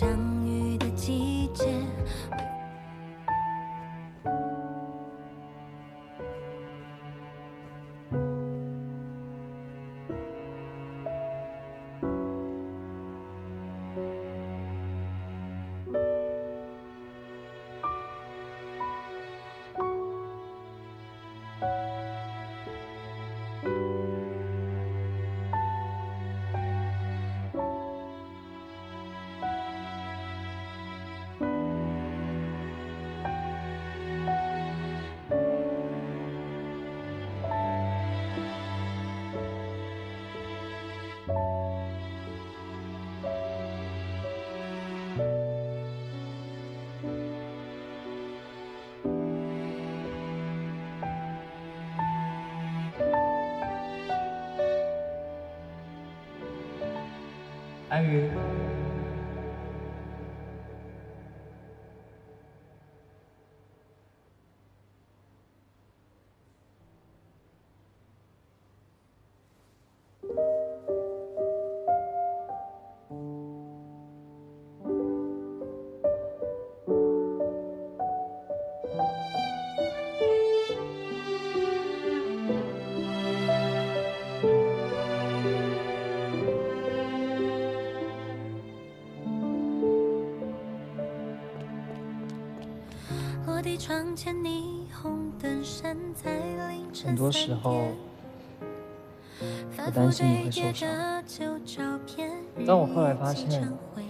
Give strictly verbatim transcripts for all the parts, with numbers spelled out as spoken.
相遇的季节。 安于，很多时候，我担心你会受伤，但我后来发现，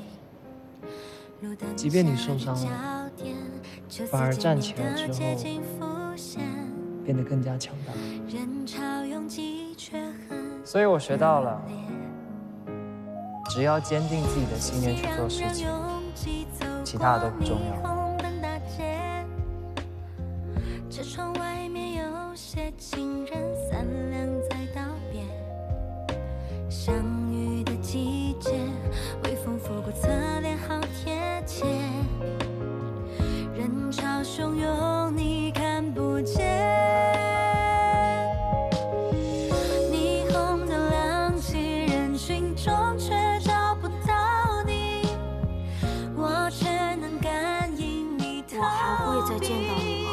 即便你受伤了，反而站起来之后，变得更加强大。所以我学到了，只要坚定自己的信念去做事情，其他的都不重要。这窗外面有些情人散两在道别，相遇的季节，微风拂过侧脸，好贴切。人潮汹涌，你看不见。霓虹灯亮起，人群中却找不到你，我却能感应你逃避。我还会再见到你。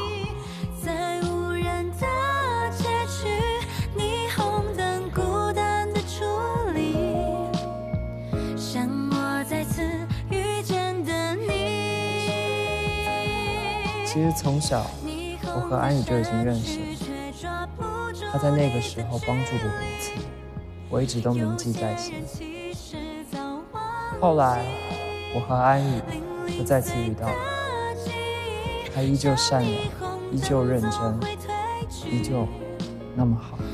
其实从小，我和安宇就已经认识了。他在那个时候帮助过我一次，我一直都铭记在心。后来，我和安宇又再次遇到了，他依旧善良，依旧认真，依旧那么好。